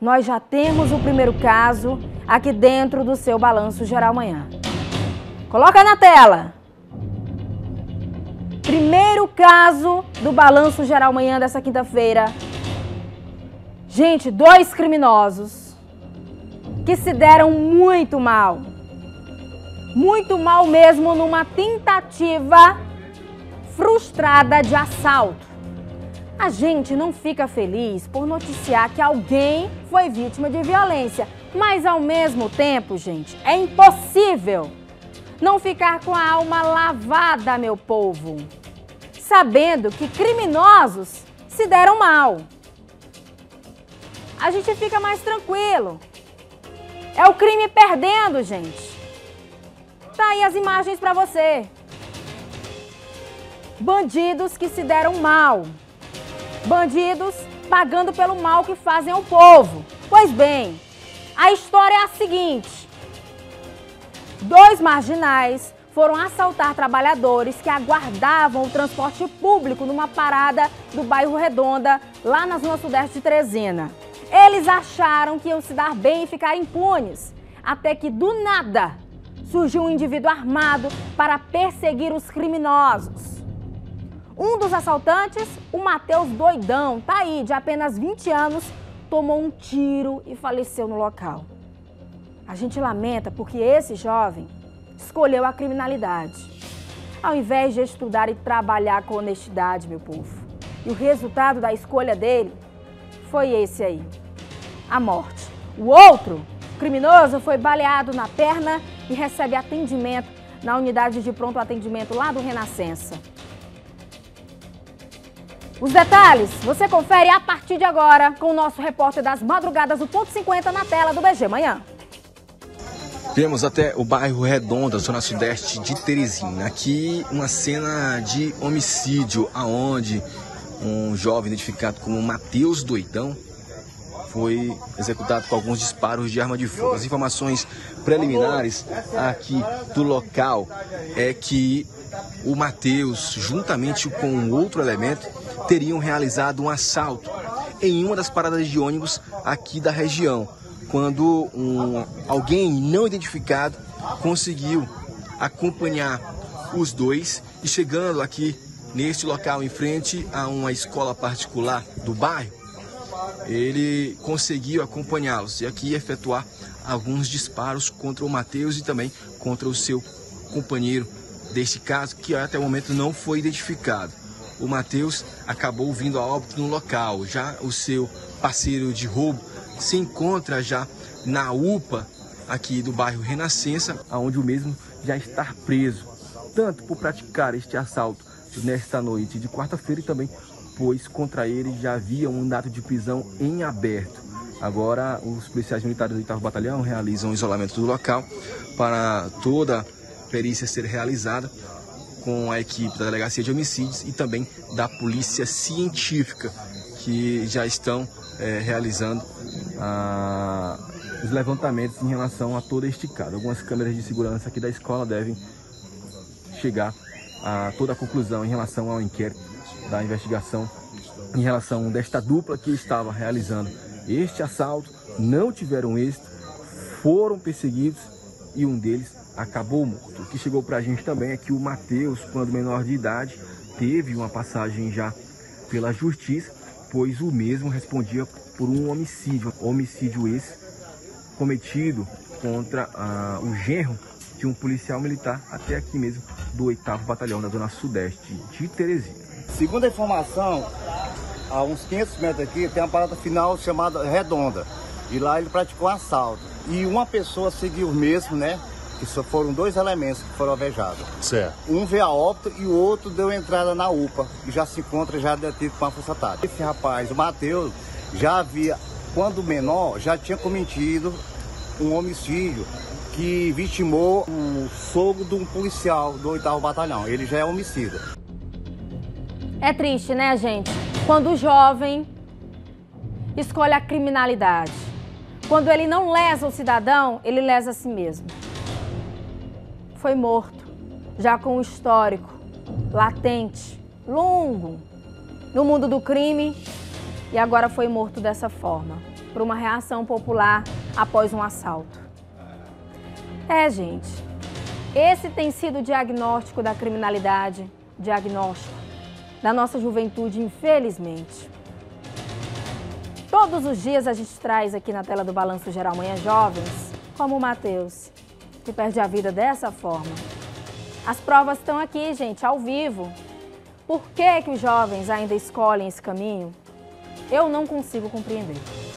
nós já temos o primeiro caso aqui dentro do seu Balanço Geral Amanhã. Coloca na tela. Primeiro caso do Balanço Geral Amanhã dessa quinta-feira. Gente, 2 criminosos que se deram muito mal. Muito mal mesmo numa tentativa frustrada de assalto. A gente não fica feliz por noticiar que alguém foi vítima de violência, mas ao mesmo tempo, gente, é impossível não ficar com a alma lavada, meu povo, sabendo que criminosos se deram mal. A gente fica mais tranquilo. É o crime perdendo, gente. Tá aí as imagens para você. Bandidos que se deram mal. Bandidos pagando pelo mal que fazem ao povo. Pois bem, a história é a seguinte. 2 marginais foram assaltar trabalhadores que aguardavam o transporte público numa parada do bairro Redonda, lá na zona sudeste de Teresina. Eles acharam que iam se dar bem e ficar impunes, até que do nada surgiu um indivíduo armado para perseguir os criminosos. Um dos assaltantes, o Matheus Doidão, tá aí, de apenas 20 anos, tomou um tiro e faleceu no local. A gente lamenta porque esse jovem escolheu a criminalidade, ao invés de estudar e trabalhar com honestidade, meu povo. E o resultado da escolha dele foi esse aí, a morte. O outro criminoso foi baleado na perna e recebe atendimento na unidade de pronto atendimento lá do Renascença. Os detalhes você confere a partir de agora com o nosso repórter das madrugadas do Ponto 50 na tela do BG Manhã. Viemos até o bairro Redonda, zona sudeste de Teresina. Aqui uma cena de homicídio, aonde um jovem identificado como Matheus Doidão foi executado com alguns disparos de arma de fogo. As informações preliminares aqui do local é que o Matheus, juntamente com outro elemento, teriam realizado um assalto em uma das paradas de ônibus aqui da região, quando alguém não identificado conseguiu acompanhar os dois e, chegando aqui neste local em frente a uma escola particular do bairro, ele conseguiu acompanhá-los e aqui efetuar alguns disparos contra o Matheus e também contra o seu companheiro deste caso, que até o momento não foi identificado. O Matheus acabou vindo a óbito no local. Já o seu parceiro de roubo se encontra já na UPA aqui do bairro Renascença, onde o mesmo já está preso, tanto por praticar este assalto nesta noite de quarta-feira e também pois contra ele já havia um mandato de prisão em aberto. Agora os policiais militares do 8º Batalhão realizam o isolamento do local para toda a perícia ser realizada com a equipe da Delegacia de Homicídios e também da Polícia Científica, que já estão realizando os levantamentos em relação a todo este caso. Algumas câmeras de segurança aqui da escola devem chegar a toda a conclusão em relação ao inquérito da investigação, em relação desta dupla que estava realizando este assalto, não tiveram êxito, foram perseguidos e um deles acabou morto. O que chegou pra gente também é que o Matheus, quando menor de idade, teve uma passagem já pela justiça, pois o mesmo respondia por um homicídio esse cometido contra o genro de um policial militar, até aqui mesmo do 8º Batalhão da zona sudeste de Teresina. Segundo a informação, a uns 500 metros aqui tem uma parada final chamada Redonda, e lá ele praticou um assalto e uma pessoa seguiu mesmo, né? Que só foram 2 elementos que foram alvejados. Certo. Um veio a óbito e o outro deu entrada na UPA e já se encontra já detido com a força tática. Esse rapaz, o Matheus, já havia, quando menor, já tinha cometido um homicídio que vitimou o sogro de um policial do 8º Batalhão. Ele já é homicida. É triste, né, gente? Quando o jovem escolhe a criminalidade. Quando ele não lesa o cidadão, ele lesa a si mesmo. Foi morto, já com um histórico latente, longo, no mundo do crime, e agora foi morto dessa forma. por uma reação popular após um assalto. Gente, esse tem sido o diagnóstico da criminalidade, diagnóstico da nossa juventude, infelizmente. Todos os dias a gente traz aqui na tela do Balanço Geral Manhã jovens, como o Matheus, que perde a vida dessa forma. As provas estão aqui, gente, ao vivo. Por que os jovens ainda escolhem esse caminho? Eu não consigo compreender.